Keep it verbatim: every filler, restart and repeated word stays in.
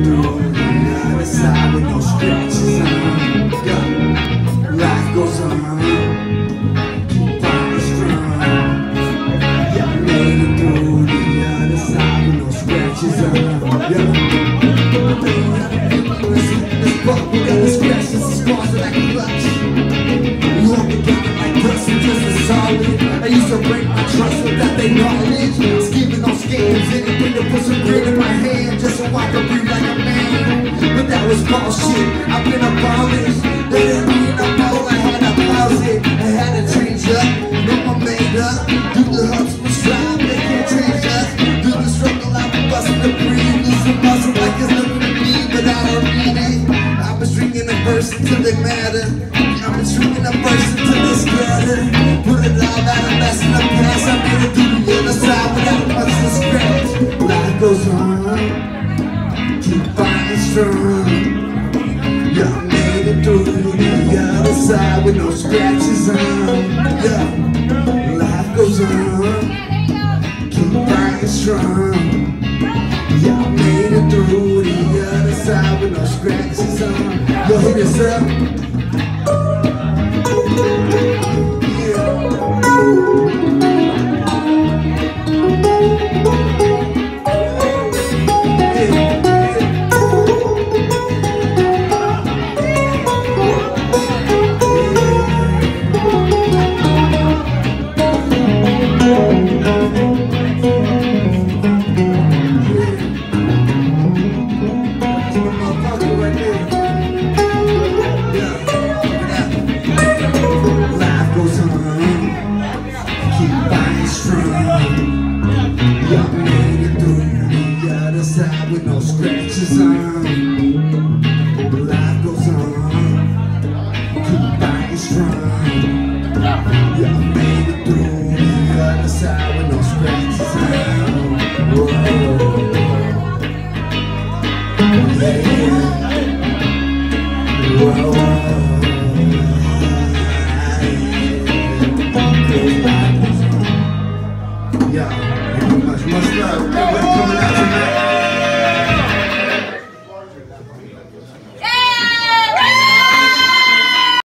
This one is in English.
through the other side with no scratches on. Yeah, life goes on. Keep fighting strong. Yeah, made it through the other side with no scratches on. Yeah. This book, we got the scratches and scars like a clutch. You hold me down like dust and just as solid. I used to break my trust without their knowledge. Scheming on schemes, anything to put some grit in my hand just so I can breathe like a man. But that was bullshit, I've been abolished. That didn't mean I know I had to pause it. I had to change up, no I'm made up. Do the hustle and strive, they can't change us. Do the struggle, I've been busting the breathe. Losing muscle like it's nothing to me, but I don't need it. I've been stringing the verse until they matter. I've been stringing the verse until they scatter. Put it all out and mess in the past. I made it through the other side without much to scratch. Life goes on, keep fighting strong. Yeah, I made it through the other side with no scratches on. Yeah, life goes on, keep fighting strong. Yeah, I made it through the other side with no scratches on. Yo, hit this up. With no scratches on, life goes on, keep fighting strong. Yeah, I made it through the other side with no scratches on. Whoa. Yeah. Whoa. Yeah, much, much love. Everybody coming out tonight.